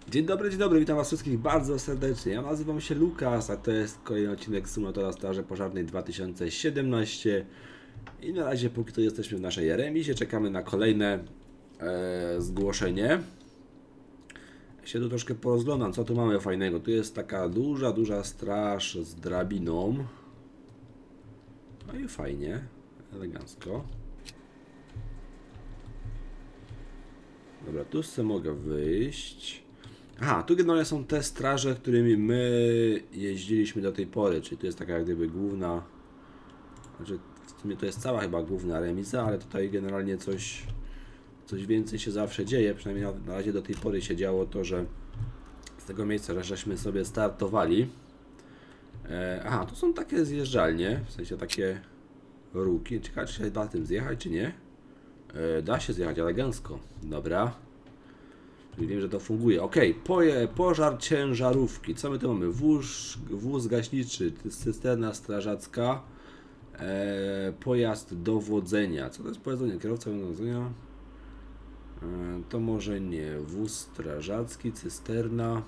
dzień dobry, witam was wszystkich bardzo serdecznie. Ja nazywam się Lukas, a to jest kolejny odcinek Symulatora Straży Pożarnej 2017. I na razie póki to jesteśmy w naszej remizie, czekamy na kolejne zgłoszenie. Ja się tu troszkę porozglądam, co tu mamy fajnego. Tu jest taka duża straż z drabiną. No i fajnie, elegancko. Dobra, tu sobie mogę wyjść. Aha, tu generalnie są te straże, którymi my jeździliśmy do tej pory, czyli tu jest taka jak gdyby główna, znaczy w sumie to jest cała chyba główna remiza, ale tutaj generalnie coś więcej się zawsze dzieje, przynajmniej na razie do tej pory się działo to, że z tego miejsca, żeśmy sobie startowali. Aha, tu są takie zjeżdżalnie, w sensie takie ruki, ciekawe czy się da tym zjechać czy nie. Da się zjechać elegancko, dobra. Czyli wiem, że to funguje. Ok, pożar ciężarówki. Co my tu mamy? Wóz gaśniczy, cysterna strażacka, pojazd dowodzenia. Co to jest pojazd dowodzenia? Kierowca dowodzenia? To może nie. Wóz strażacki, cysterna,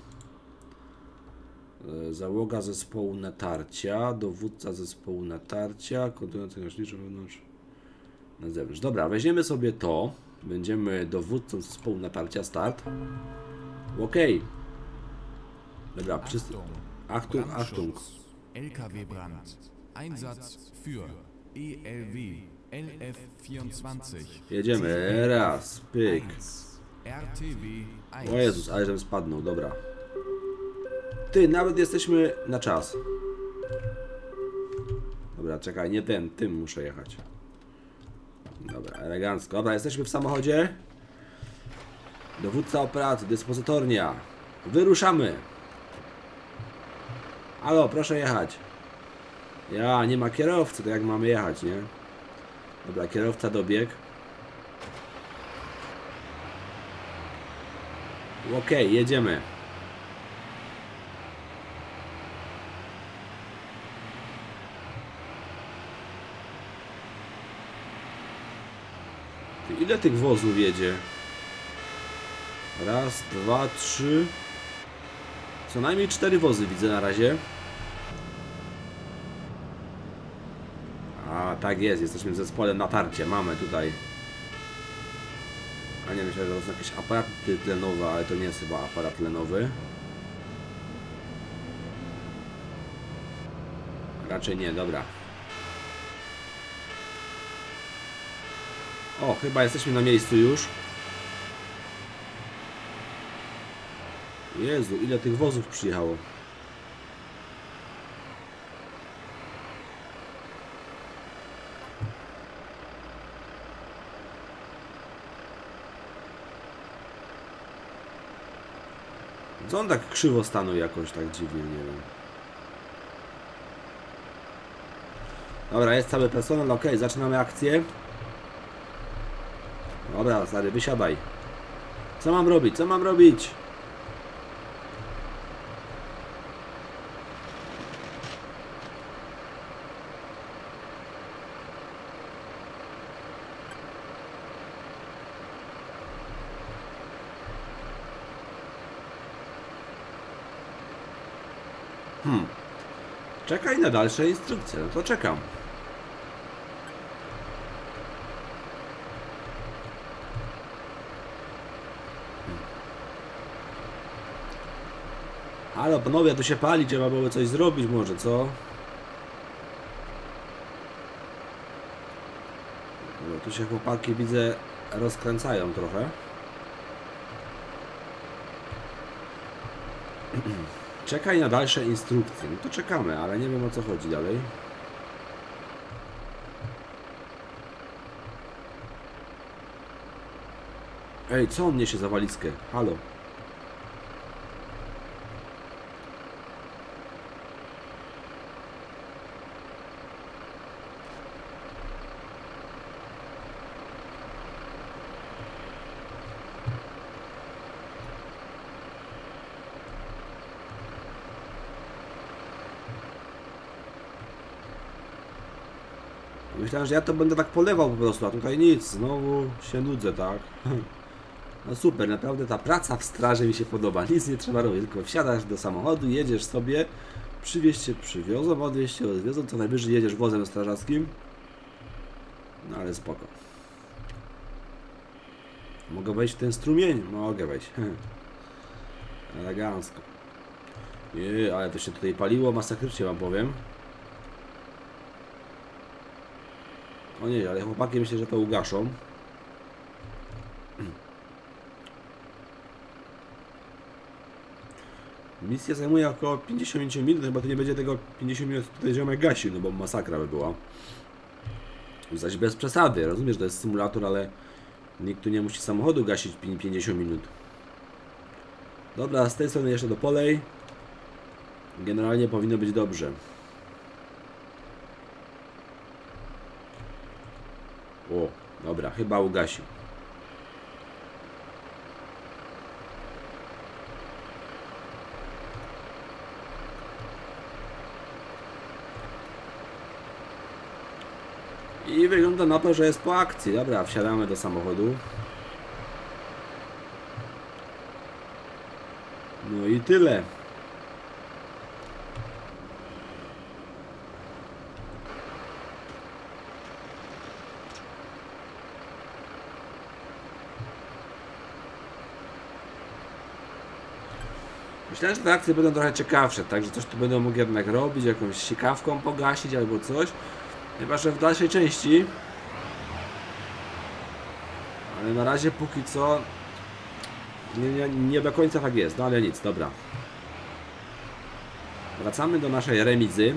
załoga zespołu natarcia, dowódca zespołu natarcia, kontynuacja gaśniczy wewnątrz, na zewnątrz. Dobra, weźmiemy sobie to. Będziemy dowódcą zespołu natarcia, start. Ok. Dobra, wszyscy. Achtung. LKW Brand. Einsatz für ELW LF24. Jedziemy. Raz, pyk. RTW 1. O Jezus, ale żebym spadnął, dobra. Ty, nawet jesteśmy na czas. Dobra, czekaj, nie tym muszę jechać. Dobra, elegancko. Dobra, jesteśmy w samochodzie. Dowódca operacji, dyspozytornia. Wyruszamy. Halo, proszę jechać. Ja, nie ma kierowcy, to jak mamy jechać, nie? Dobra, kierowca dobiegł. Okej, jedziemy. Ile tych wozów jedzie? Raz, dwa, trzy. Co najmniej 4 wozy widzę na razie. A tak jest, jesteśmy w zespole natarcia. Mamy tutaj. A nie, myślę, że to są jakieś aparaty tlenowe, ale to nie jest chyba aparat tlenowy. Raczej nie, dobra. O, chyba jesteśmy na miejscu już. Jezu, ile tych wozów przyjechało. Co on tak krzywo stanął jakoś tak dziwnie, nie wiem. Dobra, jest cały personel, ok, zaczynamy akcję. Dobra, stary, wysiadaj. Co mam robić? Co mam robić? Czekaj na dalsze instrukcje. No to czekam. Halo, panowie, tu się pali, trzeba było coś zrobić może, co? No, tu się chłopaki, widzę, rozkręcają trochę. Czekaj na dalsze instrukcje. No to czekamy, ale nie wiem o co chodzi dalej. Ej, co on niesie za walizkę? Halo. Myślałem, że ja to będę tak polewał po prostu, a tutaj nic, znowu się nudzę, tak? No super, naprawdę ta praca w straży mi się podoba. Nic nie trzeba robić, tylko wsiadasz do samochodu, jedziesz sobie, przywieźć cię przywiozą, odwieźć cię odwiozą, co najwyżej jedziesz wozem strażackim. No ale spoko. Mogę wejść w ten strumień? Mogę wejść. Elegancko. Nie, ale to się tutaj paliło masakrycznie, wam powiem. O nie, ale chłopaki myślę, że to ugaszą. Misja zajmuje około 50 minut, chyba to nie będzie tego 50 minut tutaj ziomek gasił, no bo masakra by była. Zaś bez przesady, rozumiesz, to jest symulator, ale nikt tu nie musi samochodu gasić 50 minut. Dobra, z tej strony jeszcze do polej. Generalnie powinno być dobrze. O, dobra, chyba ugasił. I wygląda na to, że jest po akcji. Dobra, wsiadamy do samochodu. No i tyle. Myślałem, że te akcje będą trochę ciekawsze, tak? Że coś tu będą mogli jednak robić, jakąś siekawką pogasić albo coś. Chyba że w dalszej części. Ale na razie póki co nie do końca tak jest, no ale nic, dobra. Wracamy do naszej remizy.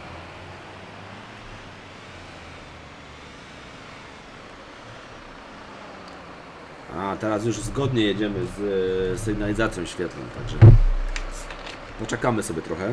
A teraz już zgodnie jedziemy z sygnalizacją świetlną, także poczekamy sobie trochę.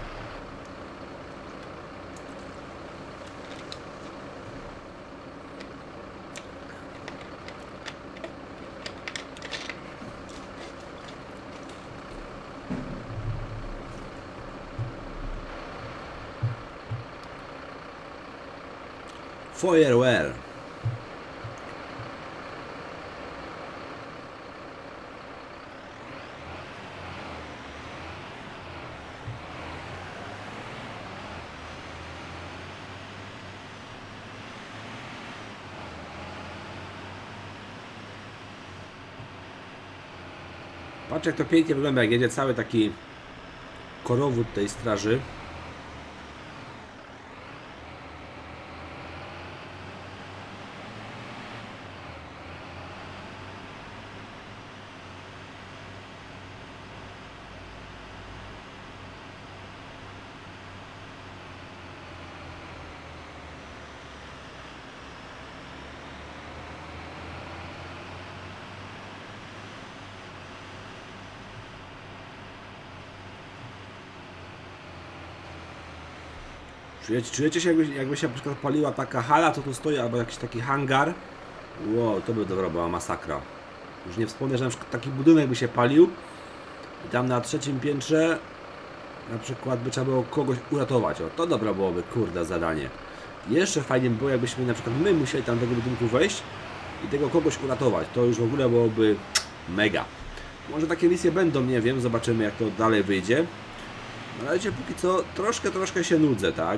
Firewall. Patrz jak to pięknie wygląda, jak jedzie cały taki korowód tej straży. Czujecie się jakby się na przykład paliła taka hala, co tu stoi, albo jakiś taki hangar? Wow, to by dobra była masakra. Już nie wspomnę, że na przykład taki budynek by się palił i tam na trzecim piętrze na przykład by trzeba było kogoś uratować. O, to dobra byłoby, kurde, zadanie. Jeszcze fajnie by było, jakbyśmy na przykład my musieli tam do tego budynku wejść i tego kogoś uratować. To już w ogóle byłoby mega. Może takie misje będą, nie wiem, zobaczymy jak to dalej wyjdzie. Na razie póki co troszkę się nudzę, tak?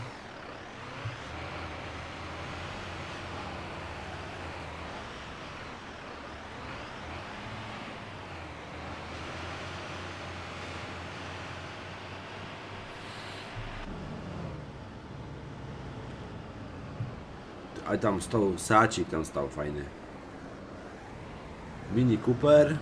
Ale tam stał Seacik, tam stał fajny. Mini Cooper.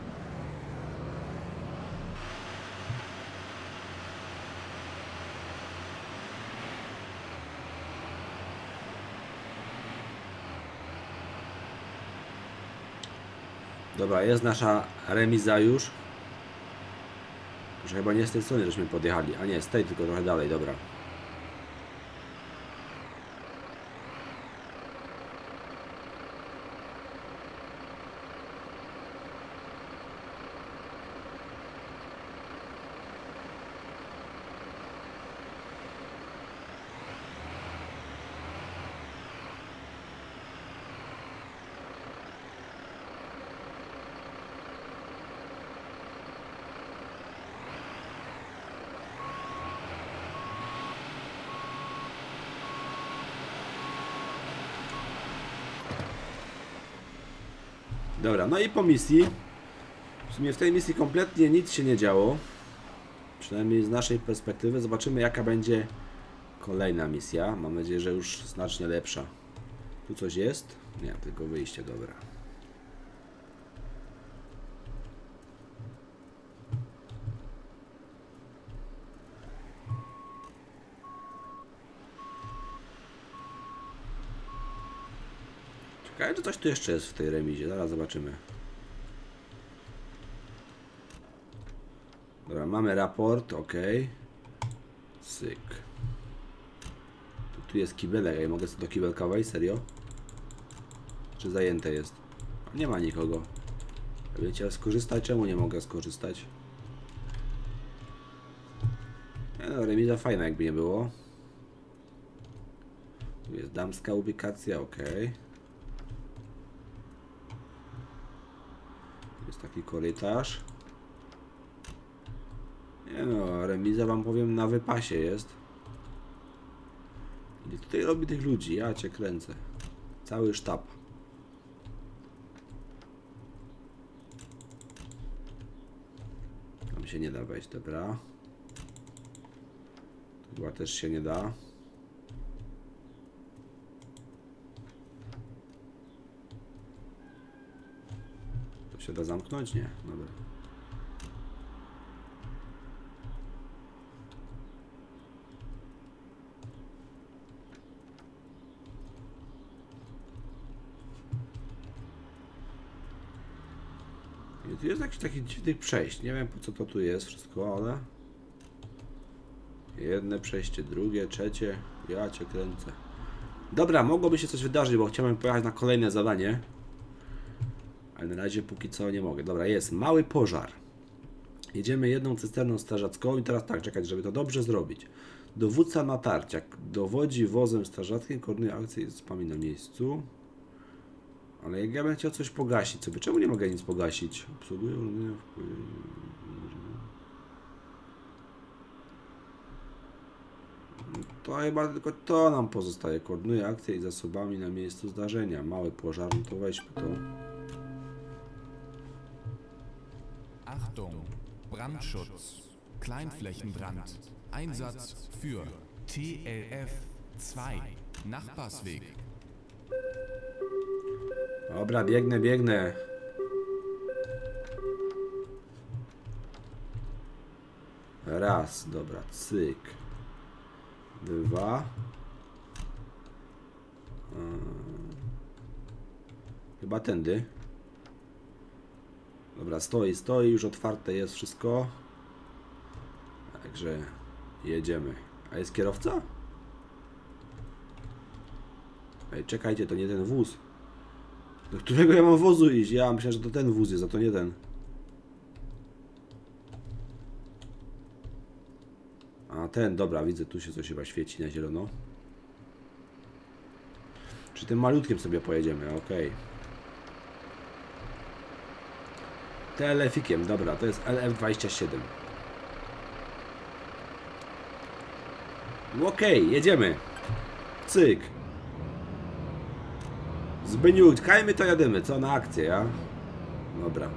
Dobra, jest nasza remiza już. Że chyba nie z tej strony żeśmy podjechali. A nie, z tej, tylko trochę dalej, dobra. Dobra, no i po misji. W sumie w tej misji kompletnie nic się nie działo. Przynajmniej z naszej perspektywy. Zobaczymy, jaka będzie kolejna misja. Mam nadzieję, że już znacznie lepsza. Tu coś jest? Nie, tylko wyjście, dobra. Czekaj, czy coś tu jeszcze jest w tej remizie? Zaraz zobaczymy. Dobra, mamy raport, ok. Cyk. Tu jest kibelek, ja mogę sobie do kibelka wejść, serio? Czy zajęte jest? Nie ma nikogo. Wiecie, skorzystać? Czemu nie mogę skorzystać? Nie no, remiza fajna, jakby nie było. Tu jest damska ubikacja, ok. Jest taki korytarz. Nie no, remiza wam powiem na wypasie jest. I tutaj robi tych ludzi, ja cię kręcę. Cały sztab. Tam się nie da wejść, dobra. Tu chyba też się nie da. To się da zamknąć? Nie, dobra. Tu jest jakiś taki dziwnych przejść. Nie wiem, po co to tu jest wszystko, ale... Jedne przejście, drugie, trzecie. Ja cię kręcę. Dobra, mogłoby się coś wydarzyć, bo chciałem pojechać na kolejne zadanie. Ale na razie póki co nie mogę. Dobra, jest mały pożar. Jedziemy jedną cysterną strażacką i teraz tak, czekać, żeby to dobrze zrobić. Dowódca natarcia dowodzi wozem strażackim, koordynuje akcję i spami na miejscu. Ale jak ja bym chciał coś pogasić sobie, czemu nie mogę nic pogasić? Obsługuję urządzenia to chyba tylko to nam pozostaje. Koordynuje akcję i zasobami na miejscu zdarzenia. Mały pożar, no to weźmy to. Achtung, Brandschutz, Kleinflächenbrand, Einsatz für TLF 2, Nachbarsweg. Dobra, biegnę, biegnę. Raz, dobra, cyk. Dwa. Chyba tędy. Dobra, stoi, już otwarte jest wszystko. Także jedziemy. A jest kierowca? Ej, czekajcie, to nie ten wóz. Do którego ja mam wozu iść? Ja myślę, że to ten wóz jest, a to nie ten. A ten, dobra, widzę, tu się coś chyba świeci na zielono. Czy tym malutkiem sobie pojedziemy, okej. TLF-ikiem, dobra, to jest LF27. Okej, jedziemy. Cyk. Zbyniu, kajmy to jadymy, co na akcję, ja? Dobra.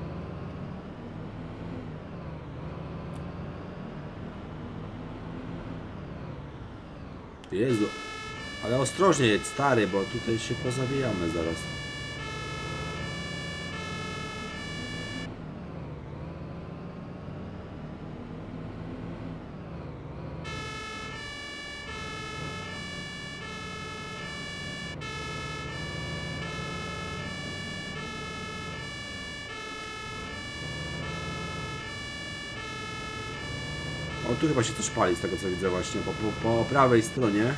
Jezu, ale ostrożnie jedź, stary, bo tutaj się pozabijamy zaraz. O, tu chyba się coś pali z tego co widzę właśnie, po prawej stronie.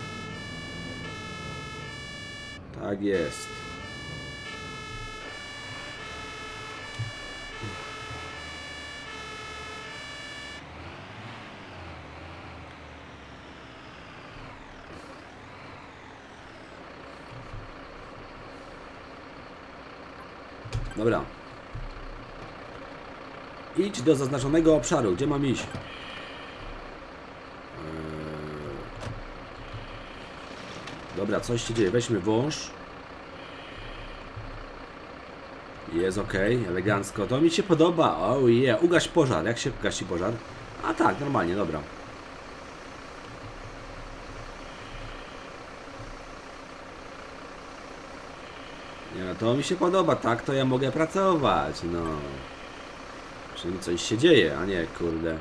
Tak jest. Dobra. Idź do zaznaczonego obszaru. Gdzie mam iść? Dobra, coś się dzieje. Weźmy wąż. Jest ok, elegancko. To mi się podoba. Oh yeah. Ugaś pożar. Jak się gasi pożar? A tak, normalnie, dobra. Nie, no to mi się podoba, tak to ja mogę pracować, no. Czyli coś się dzieje, a nie, kurde.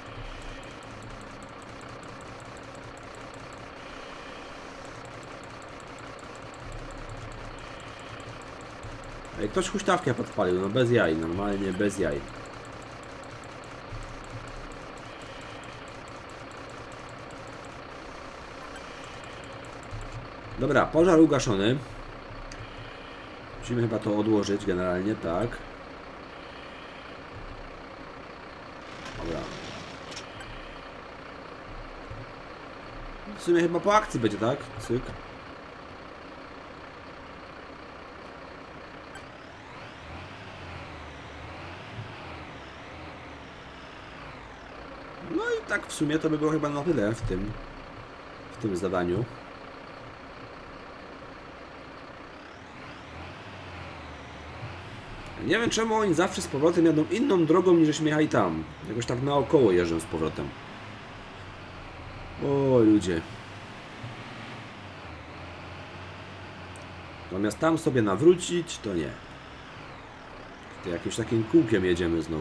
Ej, ktoś huśtawkę podpalił, no bez jaj, normalnie bez jaj. Dobra, pożar ugaszony. Musimy chyba to odłożyć generalnie, tak. Dobra. W sumie chyba po akcji będzie, tak? Cyk. No i tak w sumie to by było chyba na tyle w tym zadaniu. Nie wiem czemu oni zawsze z powrotem jadą inną drogą niż jechali tam. Jakoś tak naokoło jeżdżą z powrotem. O ludzie. Zamiast tam sobie nawrócić, to nie. To jakimś takim kółkiem jedziemy znowu.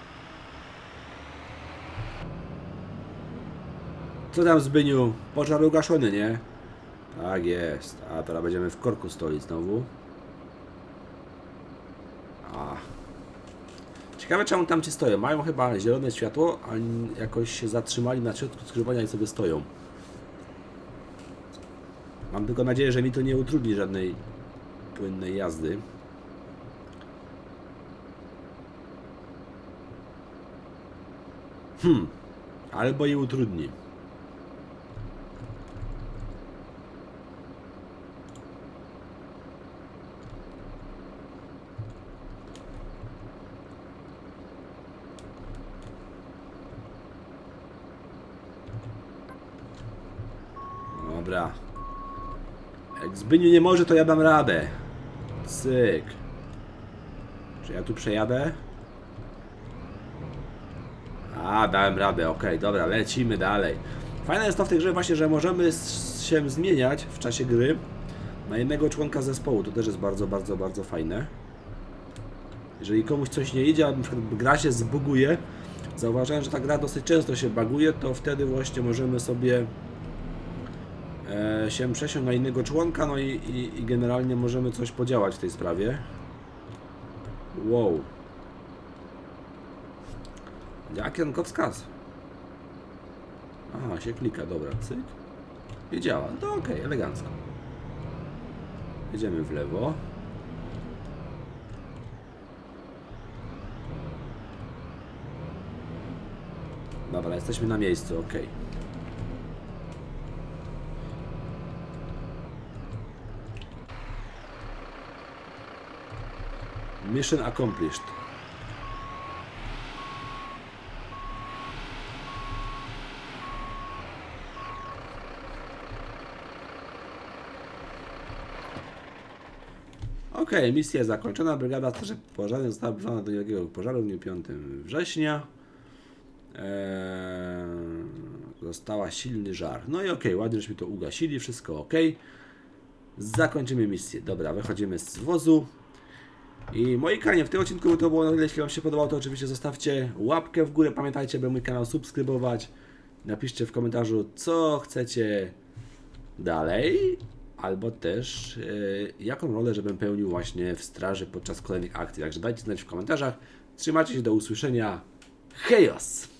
Co tam, Zbyniu? Pożar ugaszony, nie? Tak jest. A teraz będziemy w korku stolić znowu. A. Ciekawe czemu tam ci stoją. Mają chyba zielone światło, a jakoś się zatrzymali na środku skrzyżowania i sobie stoją. Mam tylko nadzieję, że mi to nie utrudni żadnej płynnej jazdy. Albo i utrudni. Dobra. Jak Zbyniu nie może, to ja dam radę. Cyk. Czy ja tu przejadę? A, dałem radę, okej, dobra, lecimy dalej. Fajne jest to w tej grze właśnie, że możemy się zmieniać w czasie gry na jednego członka zespołu. To też jest bardzo, bardzo, bardzo fajne. Jeżeli komuś coś nie idzie, a na przykład gra się zbuguje, zauważyłem, że ta gra dosyć często się buguje, to wtedy właśnie możemy sobie się przesiąść na innego członka, no i generalnie możemy coś podziałać w tej sprawie. Wow. Jaki kierunkowskaz? Aha, się klika, dobra, cyk. I działa, to okej, elegancko. Jedziemy w lewo. Dobra, jesteśmy na miejscu, okej. Mission accomplished. Okej, misja zakończona. Brygada Straży Pożarnej została wysłana do niewielkiego pożaru w dniu 5 września. Została silny żar. No i okej, ładnie żeśmy to ugasili, wszystko ok. Zakończymy misję. Dobra, wychodzimy z wozu. I moi kochani, w tym odcinku to było na tyle. Jeśli Wam się podobało, to oczywiście zostawcie łapkę w górę. Pamiętajcie, by mój kanał subskrybować. Napiszcie w komentarzu, co chcecie dalej. Albo też jaką rolę, żebym pełnił właśnie w straży podczas kolejnych akcji. Także dajcie znać w komentarzach. Trzymajcie się, do usłyszenia. Hejos!